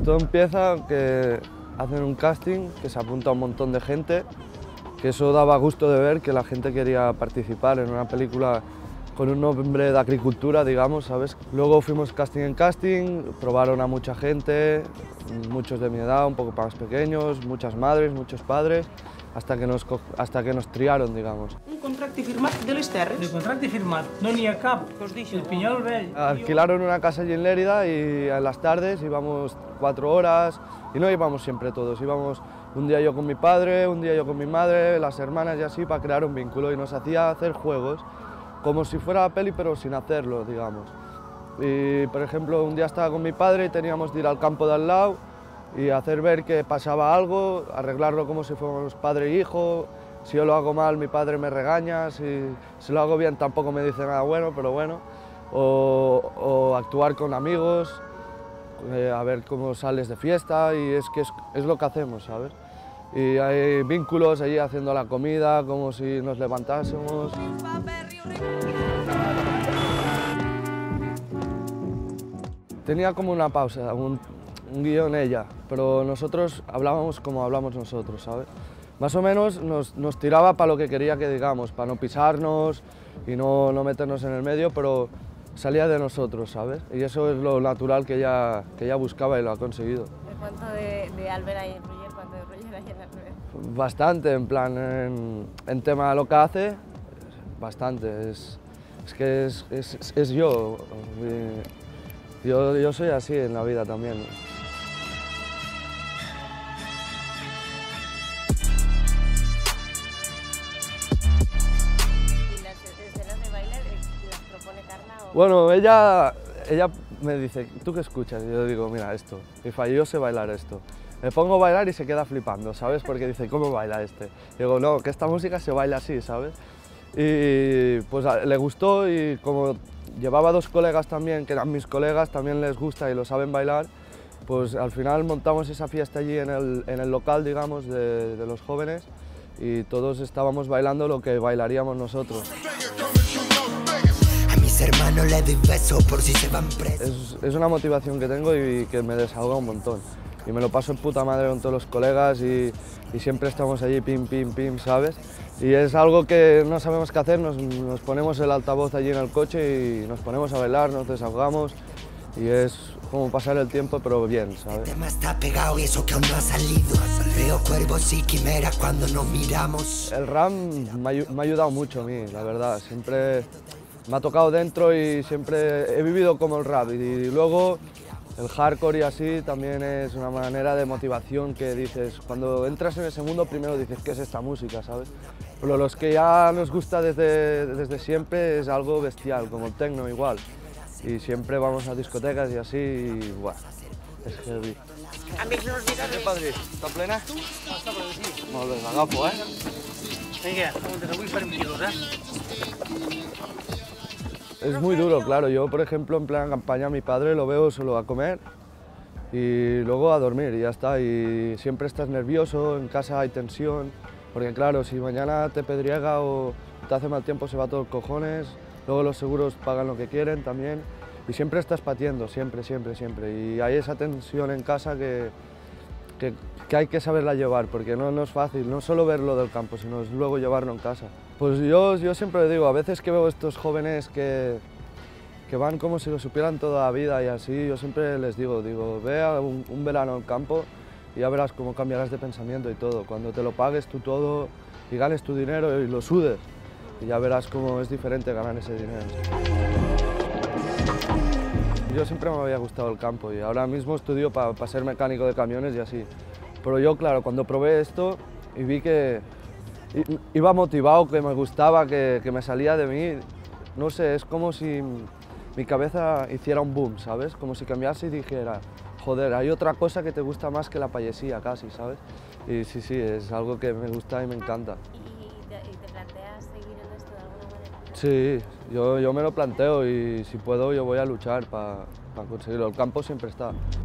todo empieza que hacen un casting, que se apunta un montón de gente, que eso daba gusto de ver que la gente quería participar en una película con un nombre de agricultura, digamos, ¿sabes? Luego fuimos casting en casting, probaron a mucha gente, muchos de mi edad, un poco más pequeños, muchas madres, muchos padres, hasta que nos triaron, digamos. Un contracte firmat de les terres? De contracte firmat, no n'hi ha cap. El Pinyol Vell. Alquilaron una casa allí en Lérida y en las tardes íbamos 4 horas y no íbamos siempre todos, íbamos un día yo con mi padre, un día yo con mi madre, las hermanas y así para crear un vínculo y nos hacía hacer juegos como si fuera peli pero sin hacerlo, digamos. Y por ejemplo un día estaba con mi padre y teníamos que ir al campo de al lado y hacer ver que pasaba algo, arreglarlo como si fuéramos padre e hijo. Si yo lo hago mal, mi padre me regaña, si lo hago bien tampoco me dice nada bueno, pero bueno. O actuar con amigos, a ver cómo sales de fiesta y es lo que hacemos, ¿sabes? Y hay vínculos allí haciendo la comida, como si nos levantásemos. Tenía como una pausa, un guión ella, pero nosotros hablábamos como hablamos nosotros, ¿sabes? Más o menos nos tiraba para lo que quería que digamos, para no pisarnos y no meternos en el medio, pero salía de nosotros, ¿sabes? Y eso es lo natural que ella buscaba y lo ha conseguido. ¿Cuánto de Albert hay en Roger? ¿Cuánto de Roger hay en Albert? Bastante, en plan, en tema de lo que hace, bastante. Es que es yo. Yo soy así en la vida también. Bueno, ella me dice, ¿tú qué escuchas? Y yo digo, mira, esto. Y yo sé bailar esto. Me pongo a bailar y se queda flipando, ¿sabes? Porque dice, ¿cómo baila este? Y digo, no, que esta música se baila así, ¿sabes? Y pues le gustó y como llevaba 2 colegas también, que eran mis colegas, también les gusta y lo saben bailar, pues al final montamos esa fiesta allí en el local, digamos, de los jóvenes y todos estábamos bailando lo que bailaríamos nosotros. Hermanos le doy beso por si se van presos. Es una motivación que tengo y que me desahoga un montón. Y me lo paso en puta madre con todos los colegas y siempre estamos allí pim, pim, pim, ¿sabes? Y es algo que no sabemos qué hacer, nos ponemos el altavoz allí en el coche y nos ponemos a bailar, nos desahogamos y es como pasar el tiempo, pero bien, ¿sabes? El tema está pegado y eso que aún no ha salido. Veo cuervos y quimeras cuando nos miramos. El rap me ha ayudado mucho a mí, la verdad. Siempre me ha tocado dentro y siempre he vivido como el rap y luego el hardcore y así también es una manera de motivación que dices, cuando entras en ese mundo primero dices, ¿qué es esta música?, ¿sabes? Pero los que ya nos gusta desde siempre es algo bestial, como el techno igual. Y siempre vamos a discotecas y así, y buah, es heavy. Amics, no us diré res. Padre, està plena? Està per aquí. Molt bé, l'agafo, Vinga, avui farem quilos, Es muy duro, claro. Yo, por ejemplo, en plan campaña, mi padre lo veo solo a comer y luego a dormir y ya está. Y siempre estás nervioso, en casa hay tensión, porque claro, si mañana te pedriega o te hace mal tiempo se va todo el cojones, luego los seguros pagan lo que quieren también y siempre estás patiendo, siempre, siempre, siempre. Y hay esa tensión en casa que hay que saberla llevar, porque no es fácil, no solo verlo del campo, sino luego llevarlo en casa. Pues yo siempre le digo, a veces que veo estos jóvenes que van como si lo supieran toda la vida y así, yo siempre les digo, ve a un verano al campo y ya verás cómo cambiarás de pensamiento y todo. Cuando te lo pagues tú todo y ganes tu dinero y lo sudes, y ya verás cómo es diferente ganar ese dinero. Yo siempre me había gustado el campo y ahora mismo estudio para ser mecánico de camiones y así. Pero yo, claro, cuando probé esto y vi que iba motivado, que me gustaba, que me salía de mí, no sé, es como si mi cabeza hiciera un boom, ¿sabes? Como si cambiase y dijera, joder, hay otra cosa que te gusta más que la payasía casi, ¿sabes? Y sí, es algo que me gusta y me encanta. ¿Y te planteas seguir en esto de alguna manera? Sí, yo me lo planteo y si puedo yo voy a luchar para conseguirlo. El campo siempre está.